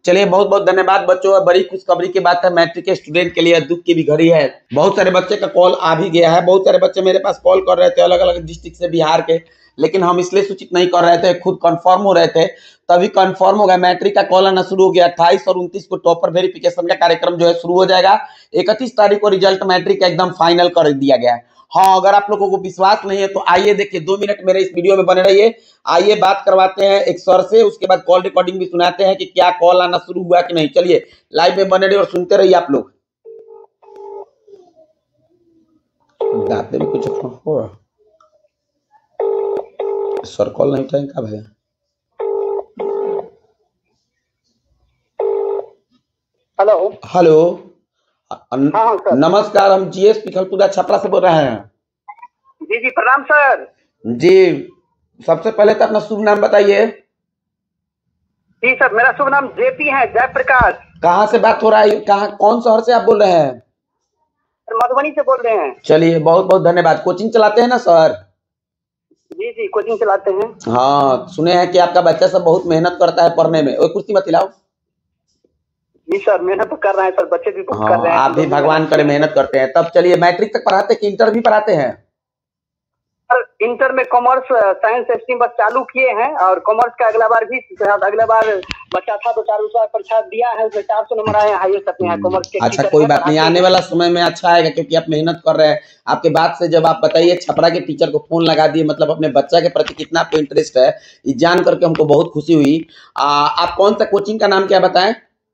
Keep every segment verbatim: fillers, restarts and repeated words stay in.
चलिए बहुत बहुत धन्यवाद बच्चों। बड़ी खुशखबरी की बात है, मैट्रिक के स्टूडेंट के लिए दुख की भी घड़ी है। बहुत सारे बच्चे का कॉल आ भी गया है। बहुत सारे बच्चे मेरे पास कॉल कर रहे थे अलग अलग डिस्ट्रिक्ट से, बिहार के, लेकिन हम इसलिए सूचित नहीं कर रहे थे, खुद कंफर्म हो रहे थे, तभी कंफर्म हो गया। मैट्रिक का कॉल आना शुरू हो गया। अट्ठाईस और उनतीस को टॉपर वेरिफिकेशन का कार्यक्रम जो है शुरू हो जाएगा। इकतीस तारीख को रिजल्ट मैट्रिक का एकदम फाइनल कर दिया गया है। हाँ, अगर आप लोगों को विश्वास नहीं है तो आइए देखिए, दो मिनट मेरे इस वीडियो में बने रहिए। आइए बात करवाते हैं एक सर से, उसके बाद कॉल रिकॉर्डिंग भी सुनाते हैं कि क्या कॉल आना शुरू हुआ कि नहीं। चलिए लाइव में बने रहिए और सुनते रहिए आप लोग। दाते में कुछ हो सर, कॉल नहीं उठाएंगे का भैया? हेलो हेलो, हाँ सर। नमस्कार, हम जीएस पिखलपुरा छपरा से बोल रहे हैं। जी जी प्रणाम सर। जी, सबसे पहले तो अपना शुभ नाम बताइए। जी सर, मेरा शुभ नाम जेपी है, जयप्रकाश। कहाँ से बात हो रहा है? कहाँ, कौन शहर से आप बोल रहे हैं? मधुबनी से बोल रहे हैं। चलिए बहुत बहुत धन्यवाद। कोचिंग चलाते हैं ना सर? जी जी कोचिंग चलाते हैं। हाँ, सुने हैं कि आपका बच्चा सब बहुत मेहनत करता है पढ़ने में। ओए कुर्सी मत हिलाओ। जी सर, मेहनत तो कर रहे हैं सर, बच्चे भी बहुत हाँ, कर रहे हैं। आप भी भगवान करे मेहनत करते हैं। तब चलिए, मैट्रिक तक पढ़ाते कि इंटर भी पढ़ाते हैं? सर इंटर में कॉमर्स साइंस स्ट्रीम बस चालू किए हैं, और कॉमर्स का अगला बार भी, अगला बार बच्चा था दो चार बार परीक्षा दिया है, उसमें चार सौ नंबर आए हैं, हाईएस्ट अपने यहाँ कॉमर्स के। अच्छा, कोई बात नहीं, आने वाला समय में अच्छा आएगा क्योंकि आप मेहनत कर रहे हैं। आपके बात से जब आप बताइए छपरा के टीचर को फोन लगा दिए, मतलब अपने बच्चा के प्रति कितना आपको इंटरेस्ट है, ये जान करके हमको बहुत खुशी हुई। आ, आप कौन सा कोचिंग का नाम क्या बताएं?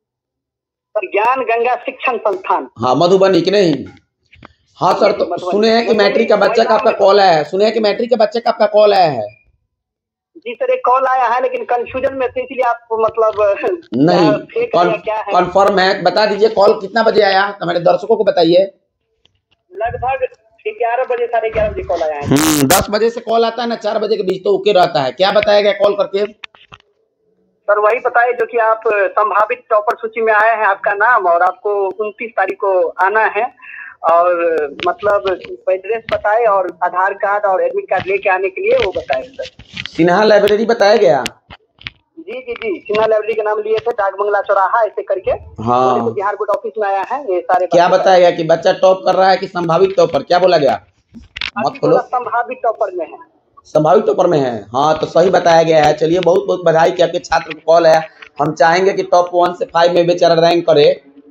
सर ज्ञान गंगा शिक्षण संस्थान। हाँ, मधुबनी की नहीं? हाँ सर, तो सुने हैं कि मैट्रिक का बच्चा का आपका कॉल आया है। सुने हैं कि मैट्रिक के बच्चे का आपका कॉल आया है। जी सर, एक कॉल आया है, लेकिन कंफ्यूजन में थे, इसलिए आप मतलब नहीं, कंफर्म है, बता दीजिए कॉल कितना बजे आया, हमारे दर्शकों को बताइए। लगभग ग्यारह बजे, साढ़े ग्यारह बजे कॉल आया है। हम्म, दस बजे से कॉल आता है ना, चार बजे के बीच तो ओके रहता है। क्या बताया गया कॉल करके? सर वही बताए जो कि आप संभावित टॉपर सूची में आए हैं, आपका नाम, और आपको उनतीस तारीख को आना है, और मतलब एड्रेस बताए और आधार कार्ड और एडमिट कार्ड लेके आने के लिए वो बताए सर। सिन्हा लाइब्रेरी बताया गया? जी जी जी, सिन्हा लाइब्रेरी का नाम लिए थे, डाक बंगला चौराहा ऐसे करके। हाँ, तो बिहार बोर्ड ऑफिस में आया है ये सारे। क्या बताया गया कि बच्चा टॉप कर रहा है कि संभावित टॉपर? क्या बोला गया? मत खोलो। संभावित टॉपर में है। संभावित टॉपर में है? हाँ, तो सही बताया गया है। चलिए बहुत बहुत बधाई कि आपके छात्र को कॉल है। हम चाहेंगे कि टॉप वन से फाइव में बेचारा रैंक करे।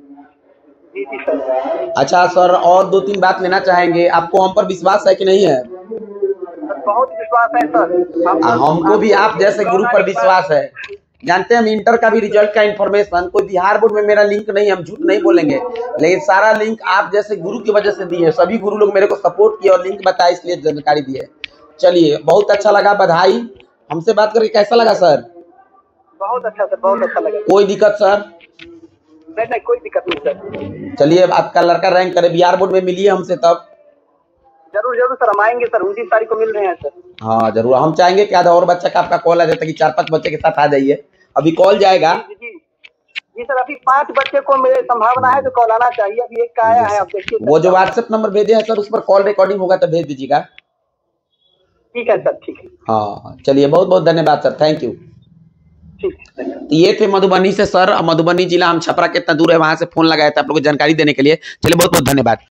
जी जी सर। अच्छा सर, और दो तीन बात लेना चाहेंगे। आपको हम पर विश्वास है कि नहीं है? बहुत विश्वास है सर। हमको भी आप जैसे गुरु पर विश्वास है। जानते हैं हम इंटर का भी रिजल्ट का इन्फॉर्मेशन, कोई बिहार बोर्ड में मेरा लिंक नहीं, हम झूठ नहीं बोलेंगे, लेकिन सारा लिंक आप जैसे गुरु की वजह से दी है। सभी गुरु लोग मेरे को सपोर्ट किए और लिंक बताए, इसलिए जानकारी दी है। चलिए बहुत अच्छा लगा, बधाई। हमसे बात करके कैसा लगा सर? बहुत अच्छा सर, बहुत अच्छा लगा। कोई दिक्कत सर? नहीं नहीं, कोई दिक्कत नहीं सर। चलिए, आपका लड़का रैंक करे, बिहार बोर्ड में मिलिए हमसे तब। जरूर जरूर सर, हम आएंगे सर, उनतीस तारीख को मिल रहे हैं सर। हाँ जरूर, हम चाहेंगे कि आधा और बच्चा का आपका कॉल आ जाए ताकि चार पांच बच्चे के साथ आ जाइए। अभी कॉल जाएगा। जी जी जी सर, अभी पांच बच्चे को मेरे संभावना है तो कॉल आना चाहिए। अभी एक का आया है, आप देखिए। वो जो व्हाट्सएप नंबर भेजे हैं सर, उस पर कॉल रिकॉर्डिंग होगा तो भेज दीजिएगा। ठीक है सर, ठीक है। हाँ चलिए, बहुत बहुत धन्यवाद सर, थैंक यू। ये थे मधुबनी से सर। मधुबनी जिला, हम छपरा कितना दूर है वहां से फोन लगाया था आप लोगों को जानकारी देने के लिए। चलिए बहुत बहुत धन्यवाद।